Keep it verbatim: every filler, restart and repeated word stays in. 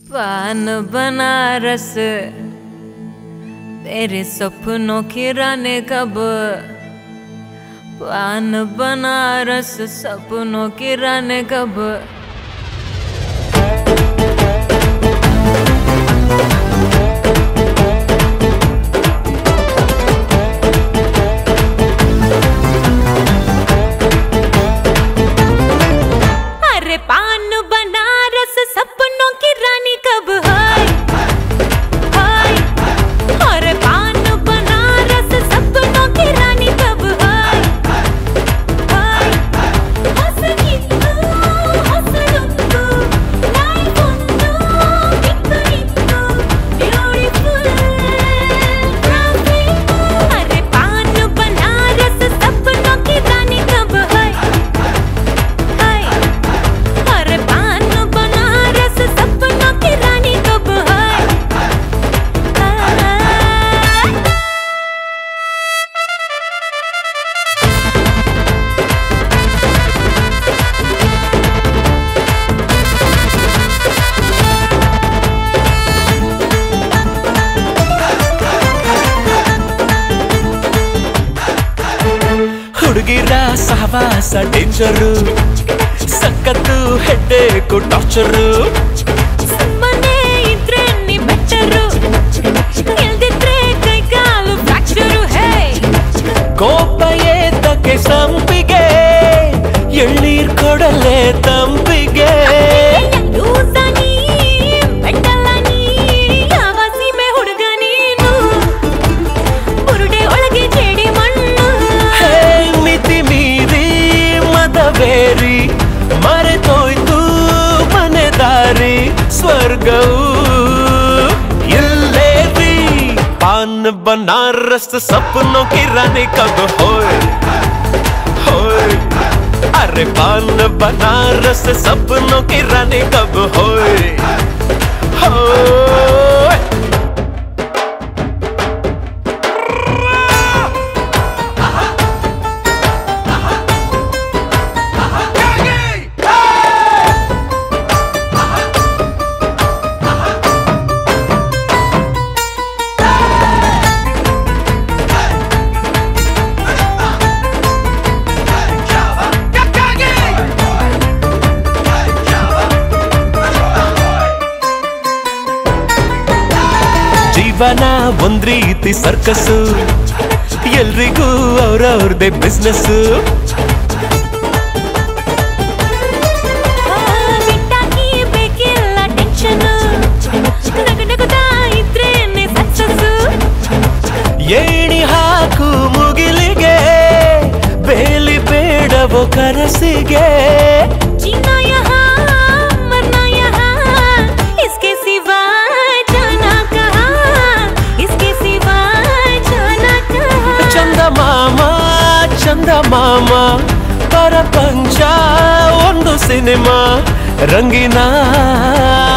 पान बनारस तेरे सपनों की रानी कब। पान बनारस सपनों की रानी कब। अरे पान बनारस सपनों की रानी कब है, है। अरे पान बनारस सपनों की रानी कब है, है। हसनित्तू हसनुत्तू लाइफ उन्नू कितनित्तू ब्यूटीफुल ट्रैफिक। अरे पान बनारस सपनों की रानी कब है, है। अरे पान बनारस सपनों की रानी कब है, है। ಹುಡುಗಿರ ಸಹವಾಸ ಡೇಂಜರು, ಸಕ್ಕತ್ತು ಹೆಡ್ಡೇಕು ಟಾರ್ಚರು. ಸುಮ್ಮನೆ ಇದ್ರೆ ನೀ ಬೆಟ್ಟರು, ಇಲ್ದಿದ್ರೆ ಕೈ ಕಾಲು ಫ್ರಾಕ್ಚರು. ಹೇ ಕೋಪ ಏತಕ್ಕೆ ಸಂಪಿಗೆ, ಎಳ್ನೀರ್ ಕೊಡಲೆ ತಂಪಿಗೆ. ಲೂಸ ನೀ ಬೆಟ್ಟಲ್ಲ ನೀ, ಯಾವ ಸೀಮೆ ಹುಡುಗ ನೀನು, ಬುರುಡೆ ಒಳಗೆ ಜೇಡಿ ಮಣ್ಣು. ಹೇ ಮಿತಿ ಮೀರಿ ಮದವೇರಿ ಮರೆತೋಯ್ತು ಮನೆದಾರಿ, ಸ್ವರ್ಗವು ಇಲ್ಲೇರಿ. ಪಾನ್ ಬನಾರಸ್ ಸಪನೋं की रानी कब होए, होए. अरे पान बनारस सपनों की रानी कब होए, होए. ಜೀವನ ಒಂದ್ ರೀತಿ ಸರ್ಕಸ್ಸು, ಎಲ್ರಿಗೂ ಅವ್ರವ್ರದೇ ಬಿಸ್ನೆಸ್ಸು. ಬಿಟ್ಟಾಕಿ ಬೇಕಿಲ್ಲ ಟೆನ್ಷನು, ನಗನಗುತ್ತಾ ಇದ್ರೇನೆ ಸಕ್ಸಸ್ಸು. ಏಣಿ ಹಾಕು ಮುಗಿಲಿಗೆ, ಬೇಲಿ ಬೇಡವೋ ಕನಸಿಗೆ. जीना यहाँ मरना यहाँ, इसके सिवा जाना कहाँ, इसके सिवा जाना कहाँ. ಚಂದ ಮಾಮ ಚಂದ ಮಾಮ ಪ್ರಪಂಚ ಒಂದು ಸಿನಿಮಾ, ರಂಗಿನ